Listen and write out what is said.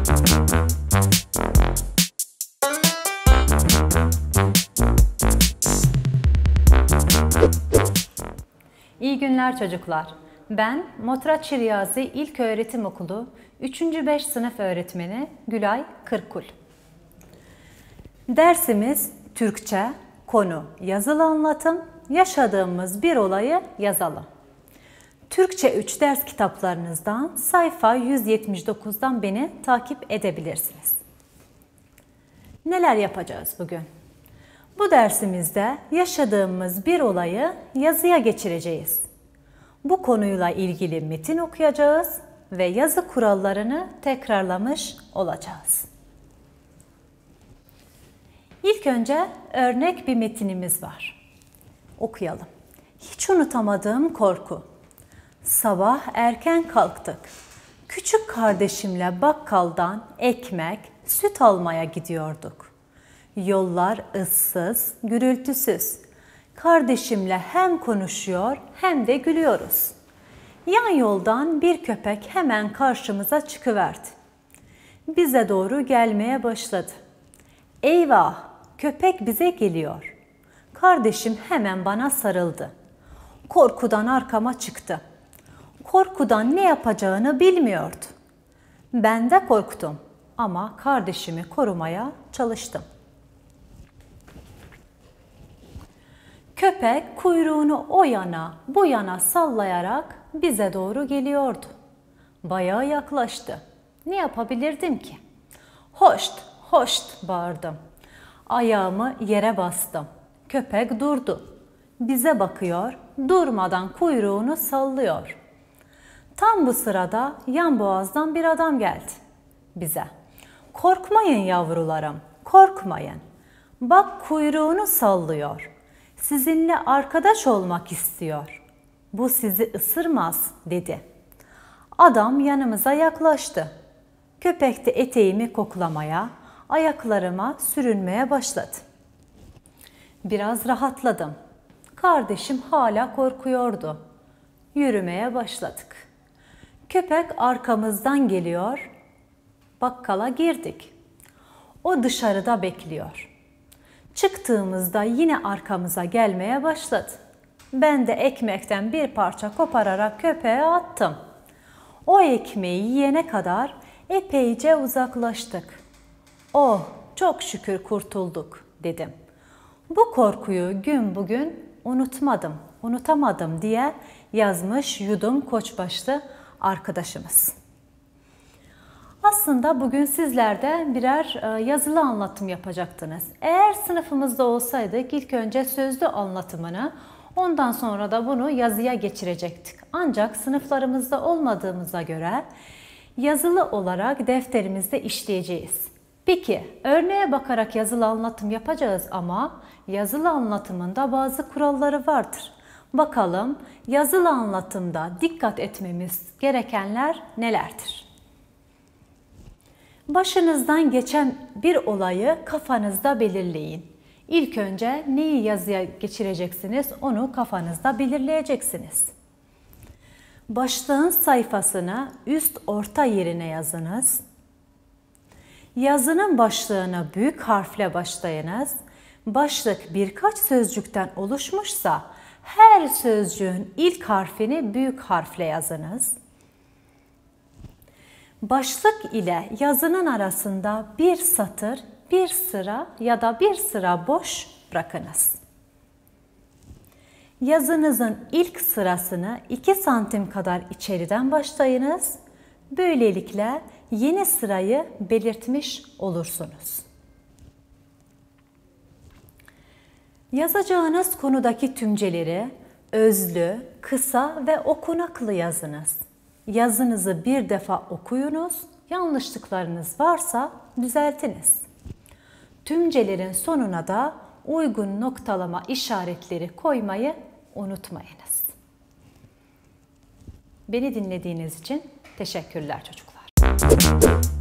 İyi günler çocuklar. Ben Motraçi Riyazi İlköğretim Okulu 3. 5 sınıf öğretmeni Gülay Kırkul. Dersimiz Türkçe, konu yazılı anlatım, yaşadığımız bir olayı yazalım. Türkçe 3 ders kitaplarınızdan sayfa 179'dan beni takip edebilirsiniz. Neler yapacağız bugün? Bu dersimizde yaşadığımız bir olayı yazıya geçireceğiz. Bu konuyla ilgili metin okuyacağız ve yazı kurallarını tekrarlamış olacağız. İlk önce örnek bir metinimiz var. Okuyalım. Hiç unutamadığım korku. Sabah erken kalktık. Küçük kardeşimle bakkaldan ekmek, süt almaya gidiyorduk. Yollar ıssız, gürültüsüz. Kardeşimle hem konuşuyor hem de gülüyoruz. Yan yoldan bir köpek hemen karşımıza çıkıverdi. Bize doğru gelmeye başladı. Eyvah, köpek bize geliyor. Kardeşim hemen bana sarıldı. Korkudan arkama çıktı. Korkudan ne yapacağını bilmiyordu. Ben de korktum ama kardeşimi korumaya çalıştım. Köpek kuyruğunu o yana, bu yana sallayarak bize doğru geliyordu. Bayağı yaklaştı. Ne yapabilirdim ki? Hoşt, hoşt bağırdım. Ayağımı yere bastım. Köpek durdu. Bize bakıyor, durmadan kuyruğunu sallıyor. Tam bu sırada yan boğazdan bir adam geldi bize. Korkmayın yavrularım, korkmayın. Bak kuyruğunu sallıyor. Sizinle arkadaş olmak istiyor. Bu sizi ısırmaz dedi. Adam yanımıza yaklaştı. Köpek de eteğimi koklamaya, ayaklarıma sürünmeye başladı. Biraz rahatladım. Kardeşim hala korkuyordu. Yürümeye başladık. Köpek arkamızdan geliyor. Bakkala girdik. O dışarıda bekliyor. Çıktığımızda yine arkamıza gelmeye başladı. Ben de ekmekten bir parça kopararak köpeğe attım. O ekmeği yiyene kadar epeyce uzaklaştık. Oh, çok şükür kurtulduk dedim. Bu korkuyu gün bugün unutamadım diye yazmış Yudum Koçbaşlı arkadaşımız. Aslında bugün sizler de birer yazılı anlatım yapacaktınız. Eğer sınıfımızda olsaydık ilk önce sözlü anlatımını, ondan sonra da bunu yazıya geçirecektik. Ancak sınıflarımızda olmadığımıza göre yazılı olarak defterimizde işleyeceğiz. Peki örneğe bakarak yazılı anlatım yapacağız ama yazılı anlatımında bazı kuralları vardır. Bakalım yazılı anlatımda dikkat etmemiz gerekenler nelerdir? Başınızdan geçen bir olayı kafanızda belirleyin. İlk önce neyi yazıya geçireceksiniz onu kafanızda belirleyeceksiniz. Başlığın sayfasını üst orta yerine yazınız. Yazının başlığını büyük harfle başlayınız. Başlık birkaç sözcükten oluşmuşsa her sözcüğün ilk harfini büyük harfle yazınız. Başlık ile yazının arasında bir satır, bir sıra ya da bir sıra boş bırakınız. Yazınızın ilk sırasını 2 santim kadar içeriden başlayınız. Böylelikle yeni sırayı belirtmiş olursunuz. Yazacağınız konudaki tümceleri özlü, kısa ve okunaklı yazınız. Yazınızı bir defa okuyunuz, yanlışlıklarınız varsa düzeltiniz. Tümcelerin sonuna da uygun noktalama işaretleri koymayı unutmayınız. Beni dinlediğiniz için teşekkürler çocuklar.